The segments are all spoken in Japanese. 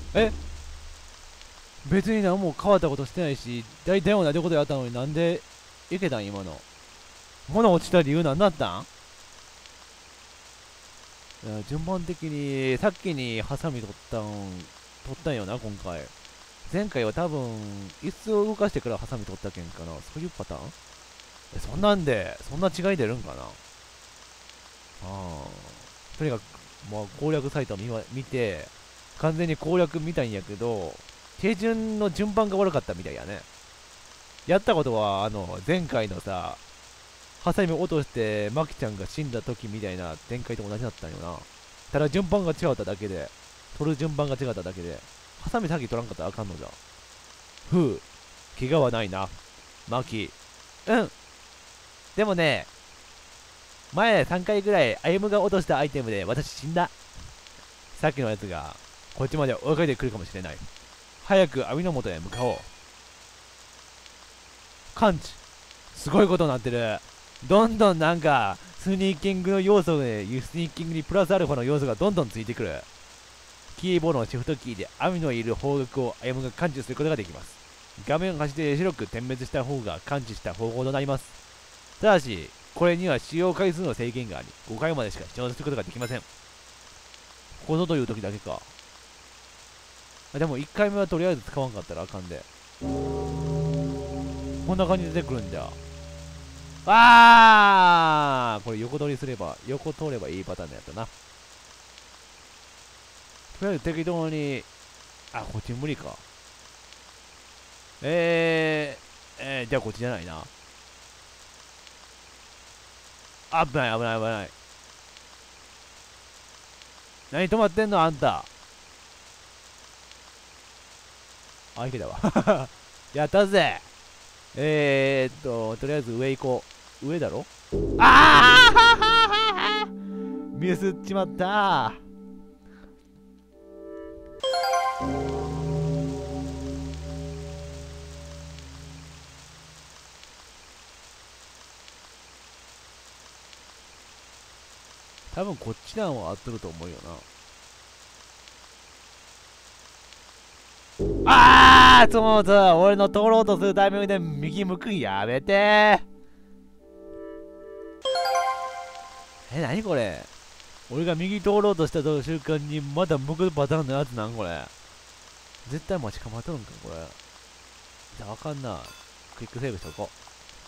え、別に何も変わったことしてないし、大体同じことやったのになんでいけたん今の。物落ちた理由なんだったん？いや順番的に先にハサミ取ったんよな今回。前回は多分椅子を動かしてからハサミ取ったけんかな。そういうパターン。そんなんでそんな違い出るんかな。ああ、とにかくもう攻略サイト見て完全に攻略見たんやけど、手順の順番が悪かったみたいやね。やったことは前回のさ、ハサミ落としてマキちゃんが死んだ時みたいな展開と同じだったんよな。ただ順番が違っただけで、取る順番が違っただけで、ハサミ先取らんかったらあかんのじゃ。ふう、怪我はないなマキ。うん。でもね、前3回ぐらい歩夢が落としたアイテムで私死んだ。さっきのやつがこっちまで追いかけてくるかもしれない。早く網の元へ向かおう。感知、すごいことになってる。どんどんなんかスニーキングの要素で、スニーキングにプラスアルファの要素がどんどんついてくる。キーボードのシフトキーで網のいる方角を歩夢が感知することができます。画面端で白く点滅した方が感知した方向となります。ただしこれには使用回数の制限があり、5回までしか使用することができません。ここぞという時だけか。でも1回目はとりあえず使わんかったらあかんで。こんな感じで出てくるんだ。これ横取りすれば、横通ればいいパターンのやったな。とりあえず適当に、こっち無理か。じゃあこっちじゃないな。危ない危ない危ない。何止まってんのあんた。いけたわ。やったぜ。とりあえず上行こう。上だろ。ミスっちまった。多分こっちなんは合っとると思うよな。そうだ、俺の通ろうとするタイミングで右向くんやめて。何これ。俺が右通ろうとした瞬間にまだ向くパターンのやつなんこれ。絶対待ち構えとるんかこれ。じゃあわかんな。クイックセーブしとこ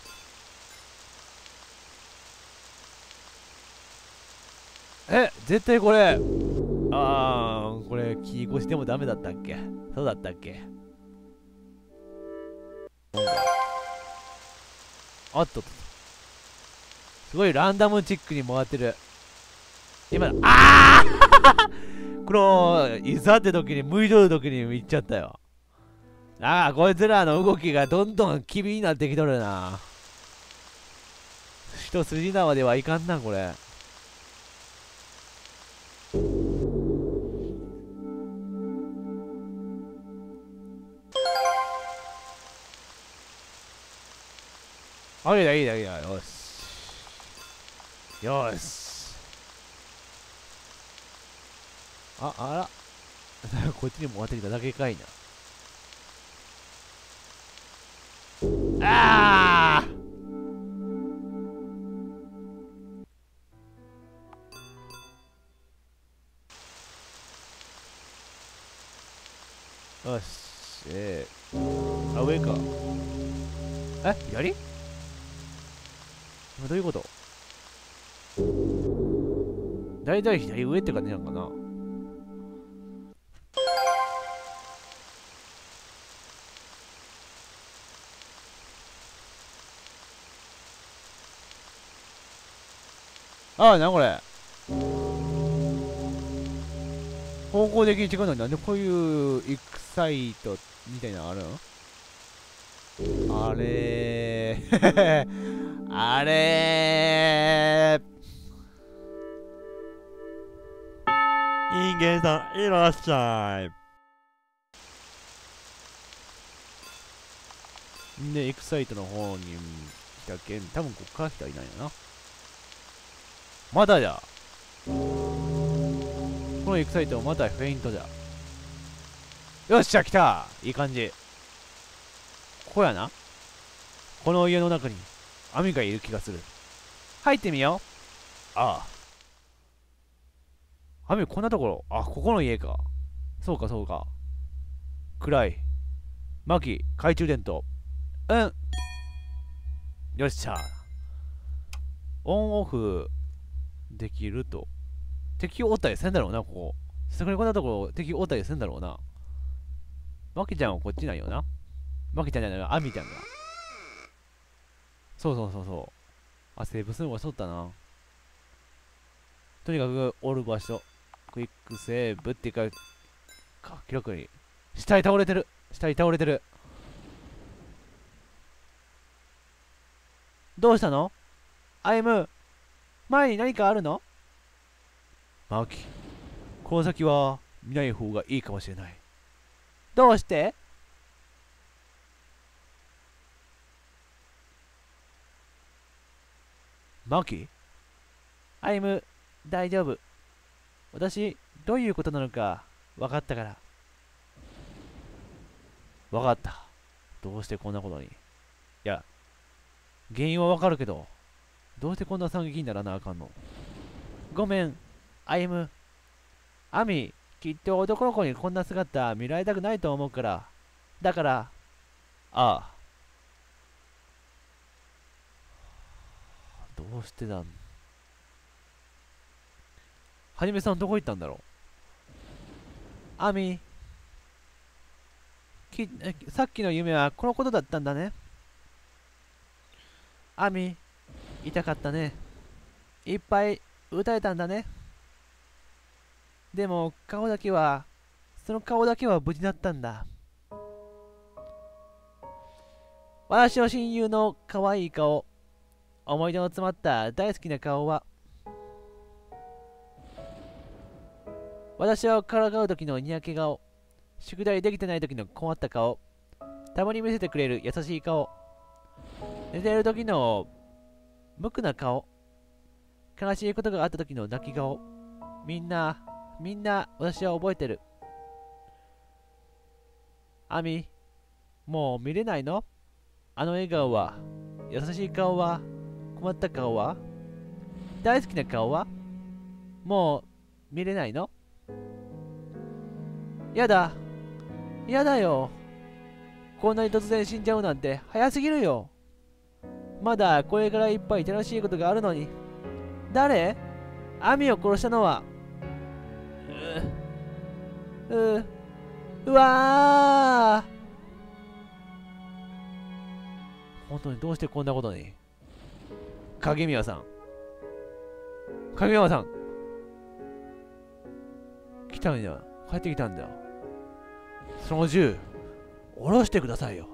う。絶対これ。これ、切り越しでもダメだったっけ。そうだったっけ。あっと。すごいランダムチックに回ってる。今だ。この、いざって時に、向いとる時に行っちゃったよ。こいつらの動きがどんどん機微になってきとるな。一筋縄ではいかんな、これ。いいだいいだいいだ。よし。よし。あら。こっちにも回ってきただけかいな。よし。上か。左？どういうこと？だいたい左上って感じなのかな。なこれ。方向的に違うのになんでこういうエクサイトみたいなのあるの？あれーあれー人間さんいらっしゃい。で、エクサイトの方に来たけん、多分こっから左なんやな。まだじゃ。このエクサイトはまたフェイントじゃ。 よっしゃ、来た。いい感じ。ここやな。この家の中にアミがいる気がする。入ってみよう。ああ。アミ、こんなところ。あ、ここの家か。そうか、そうか。暗い。マキ、懐中電灯。うん。よっしゃ。オンオフできると。敵おったりせんだろうな、ここ。さすがにこんなところ敵おったりせんだろうな。マキちゃんはこっちなんよな。マキちゃんじゃない、アミちゃんが。そうそうそうそう。あ、セーブするのがそうったな。とにかく、おる場所。クイックセーブっていうか、記録に。下に倒れてる。下に倒れてる。どうしたの？アイム、前に何かあるの？マキ、この先は見ない方がいいかもしれない。どうして？マキ、アイム、大丈夫。私、どういうことなのか分かったから。分かった。どうしてこんなことに。いや、原因は分かるけど、どうしてこんな惨劇にならなあかんの？ごめん、アイム。アミ、きっと男の子にこんな姿見られたくないと思うから。だから、ああ。どうしてだん？はじめさんどこ行ったんだろう？アミ、さっきの夢はこのことだったんだね。アミ、痛かったね。いっぱい撃たれたんだね。でもその顔だけは無事だったんだ。私の親友の可愛い顔、思い出の詰まった大好きな顔は、私をからかう時のにやけ顔、宿題できてない時の困った顔、たまに見せてくれる優しい顔、寝てる時の無垢な顔、悲しいことがあった時の泣き顔、みんな私は覚えてる。アミ、もう見れないの？あの笑顔は、優しい顔は、困った顔は、大好きな顔は、もう見れないの？やだ、やだよ。こんなに突然死んじゃうなんて早すぎるよ。まだこれからいっぱい楽しいことがあるのに。誰？アミを殺したのは。うわー。本当にどうしてこんなことに。影宮さん。影宮さん。来たんだ。帰ってきたんだ。その銃、下ろしてくださいよ。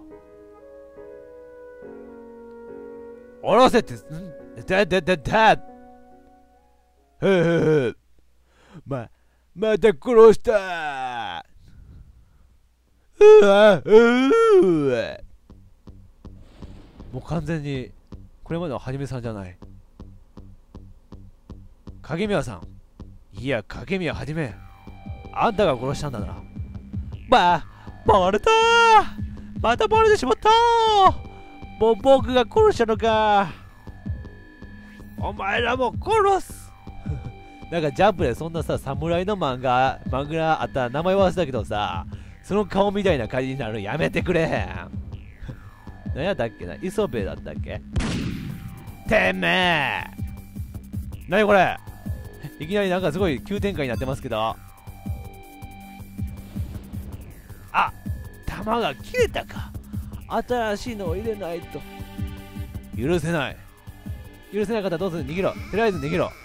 下ろせって、また殺したもう完全に、これまでのはじめさんじゃない。影宮さん。いや、影宮はじめ。あんたが殺したんだな。バレたー。またバレてしまったー。もう僕が殺したのか。お前らも殺す。なんかジャンプでそんなさ、侍の漫画あったら名前忘れたけどさ、その顔みたいな感じになるのやめてくれ。何やったっけな、磯部だったっけ。てめえ。何これ。いきなりなんかすごい急展開になってますけど。あ、弾が切れたか。新しいのを入れないと。許せない。許せなかったらどうする？逃げろ。とりあえず逃げろ。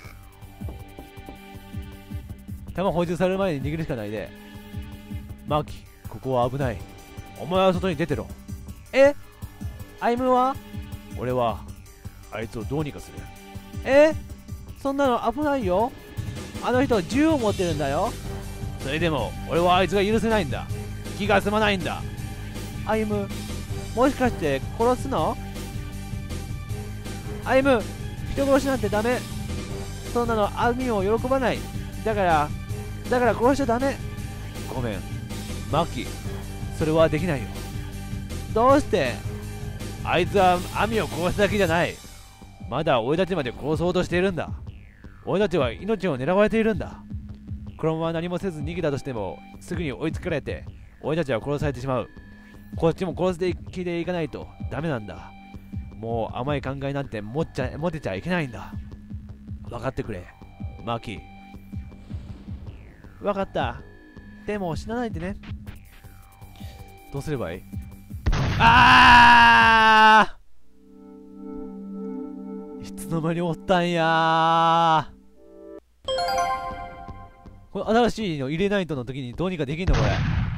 弾補充される前に逃げるしかないで。マキ、ここは危ない。お前は外に出てろ。アイムは？俺はあいつをどうにかする。そんなの危ないよ。あの人は銃を持ってるんだよ。それでも俺はあいつが許せないんだ。気が済まないんだ。アイム、もしかして殺すの？アイム、人殺しなんてダメ。そんなのアミを喜ばない。だから殺しちゃダメ。ごめん。 マキ、それはできないよ。どうして？あいつはアミを殺すだけじゃない。まだ俺たちまで殺そうとしているんだ。俺たちは命を狙われているんだ。このまま何もせず逃げたとしても、すぐに追いつかれて、俺たちは殺されてしまう。こっちも殺してきていかないとダメなんだ。もう甘い考えなんて持てちゃいけないんだ。分かってくれ、マキ。分かった。でも死なないでね。どうすればいい？あー！いつの間におったんやー。この新しいの入れないとの時にどうにかできんのこれ。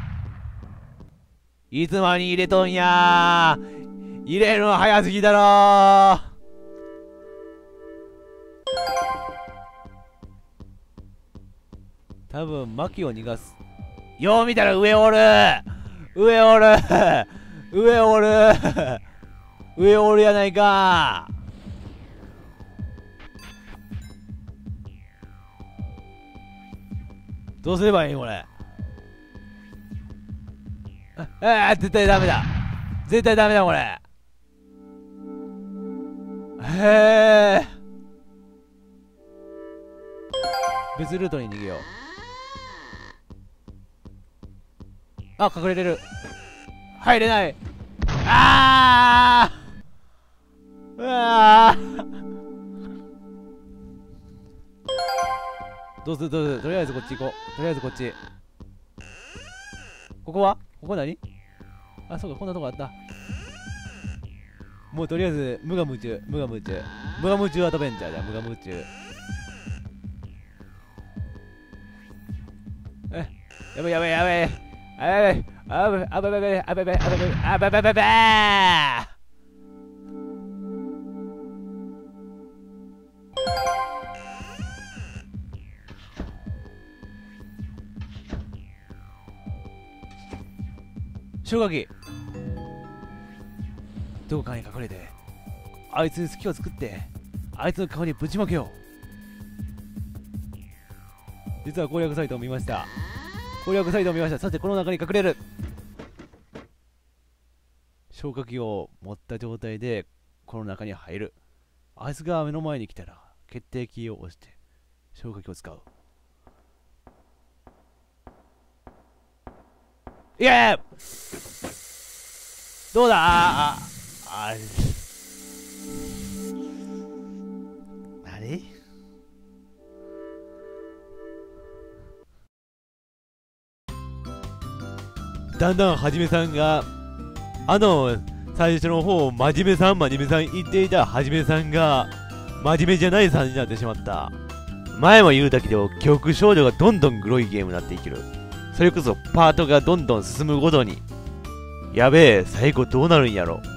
いつまに入れとんやー。入れるの早すぎだろー。多分マキを逃がす。よう見たら上おる。上おる。上おる。上おるやないか。どうすればいいこれ。絶対ダメだ。絶対ダメだこれ。へえ。別ルートに逃げよう。あ、隠れれる。入れない。あー。うわー。どうするとりあえずこっち行こう。とりあえずこっち。ここは？ここ何？あ、そうか、こんなとこあった。もうとりあえず無我夢中アドベンチャーだ。無我夢中。やべやべやべあべあべあべあべあべあべあべあべあべあべ。消火器。どこかに隠れてあいつに隙を作ってあいつの顔にぶちまけよう。実は攻略サイトを見ました。さてこの中に隠れる。消火器を持った状態でこの中に入る。あいつが目の前に来たら決定キーを押して消火器を使う。いやどうだ。何？だんだんはじめさんが最初の方真面目さん言っていたはじめさんが真面目じゃないさんになってしまった。前も言うたけど記憶少女がどんどんグロいゲームになっていける。それこそパートがどんどん進むごとにやべえ最後どうなるんやろ。